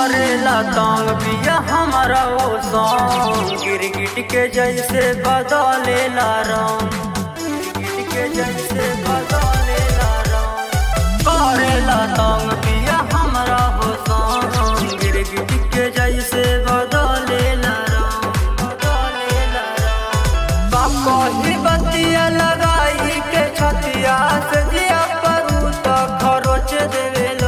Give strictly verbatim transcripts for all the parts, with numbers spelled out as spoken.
करेला तंग बिया हमारा वो सॉन्ग गिरगिट के जैसे बदलेला रंग गिरगिट के जैसे बदलेला रंग करेला तंग बिया हमारा वो सॉन्ग गिरगिट के जैसे बदलेला रंग बदलेला रंग बाको ही बतिया लगाई के छतिया से जिया परू तो खरोच देवेला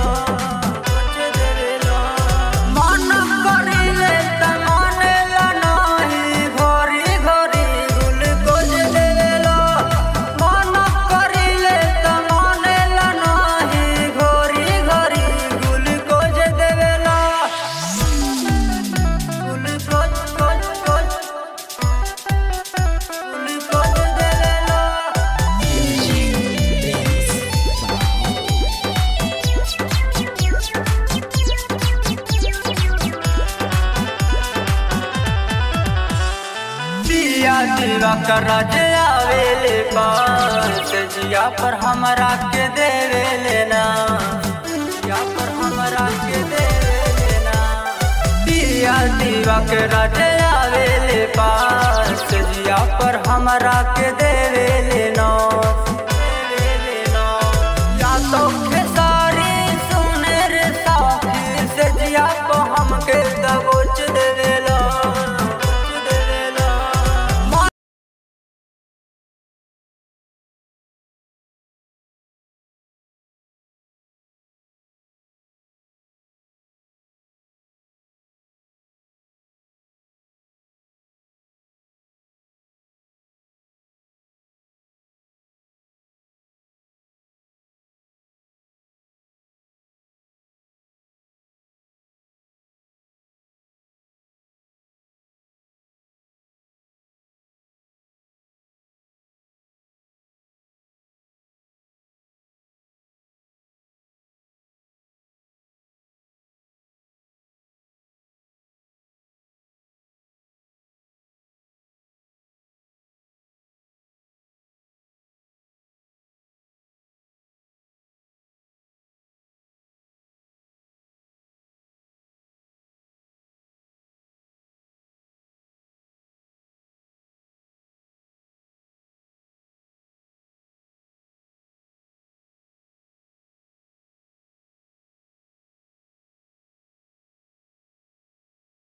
दिवा कर आवेले पास जिया पर हमरा के देवे लेना जिया पर हमरा के देवे लेना दिया दिवा के आवेले पास जिया पर हमरा के